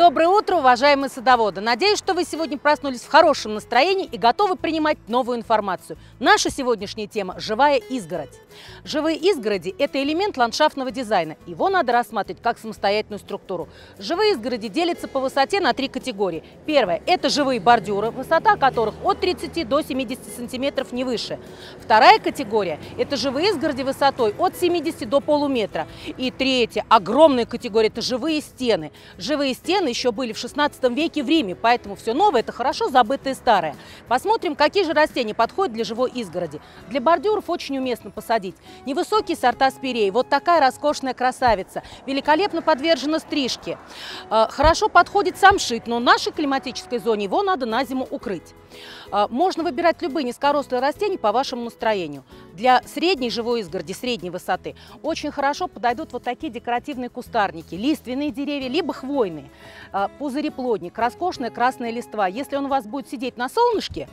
Доброе утро, уважаемые садоводы! Надеюсь, что вы сегодня проснулись в хорошем настроении и готовы принимать новую информацию. Наша сегодняшняя тема – живая изгородь. Живые изгороди – это элемент ландшафтного дизайна. Его надо рассматривать как самостоятельную структуру. Живые изгороди делятся по высоте на три категории. Первая – это живые бордюры, высота которых от 30 до 70 сантиметров, не выше. Вторая категория – это живые изгороди высотой от 70 до полуметра. И третья – огромная категория – это живые стены. Живые стены еще были в 16 веке в Риме, поэтому все новое – это хорошо забытое старое. Посмотрим, какие же растения подходят для живой изгороди. Для бордюров очень уместно посадить невысокие сорта спирей. Вот такая роскошная красавица, великолепно подвержена стрижке. Хорошо подходит самшит, но в нашей климатической зоне его надо на зиму укрыть. Можно выбирать любые низкорослые растения по вашему настроению. Для средней живой изгороди, средней высоты, очень хорошо подойдут вот такие декоративные кустарники, лиственные деревья, либо хвойные. Пузыреплодник, роскошная красная листва. Если он у вас будет сидеть на солнышке,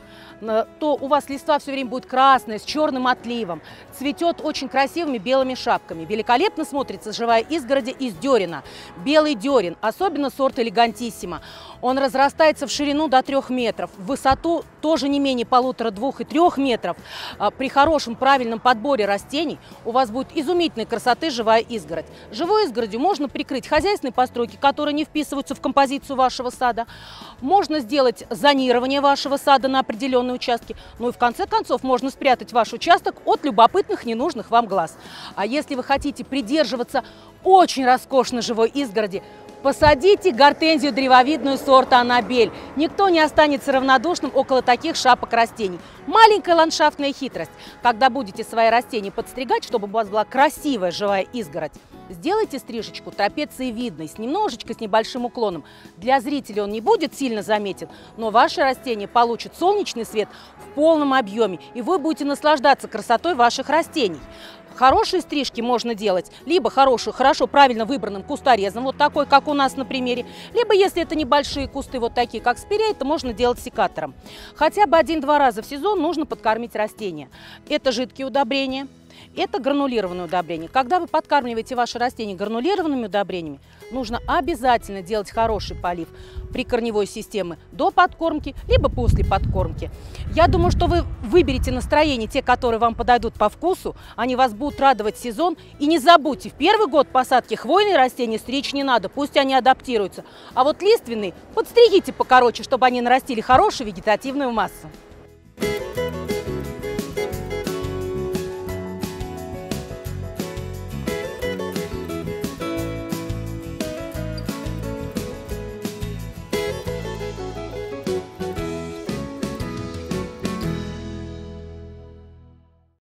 то у вас листва все время будет красная, с черным отливом, цветет очень красивыми белыми шапками. Великолепно смотрится живая изгородь из дерена. Белый дерен, особенно сорт элегантиссимо. Он разрастается в ширину до 3 метров, в высоту тоже не менее 1,5, 2 и 3 метров. При хорошем правильном подборе растений у вас будет изумительной красоты живая изгородь. Живой изгородью можно прикрыть хозяйственные постройки, которые не вписываются в композицию вашего сада. Можно сделать зонирование вашего сада на определенные участки. Ну и в конце концов можно спрятать ваш участок от любопытных, ненужных вам глаз. А если вы хотите придерживаться очень роскошной живой изгороди, посадите гортензию древовидную сорта Анабель. Никто не останется равнодушным около таких шапок растений. Маленькая ландшафтная хитрость. Когда будете свои растения подстригать, чтобы у вас была красивая живая изгородь, сделайте стрижечку трапециевидной, с небольшим уклоном. Для зрителя он не будет сильно заметен, но ваши растения получат солнечный свет в полном объеме, и вы будете наслаждаться красотой ваших растений. Хорошие стрижки можно делать либо хорошо, правильно выбранным кусторезом, вот такой, как у нас на примере, либо, если это небольшие кусты, вот такие, как спирей, это можно делать секатором. Хотя бы 1-2 раза в сезон нужно подкормить растения. Это жидкие удобрения. Это гранулированное удобрение. Когда вы подкармливаете ваши растения гранулированными удобрениями, нужно обязательно делать хороший полив прикорневой системы до подкормки, либо после подкормки. Я думаю, что вы выберете настроение, те, которые вам подойдут по вкусу, они вас будут радовать сезон. И не забудьте, в первый год посадки хвойные растения стричь не надо, пусть они адаптируются. А вот лиственные подстригите покороче, чтобы они нарастили хорошую вегетативную массу.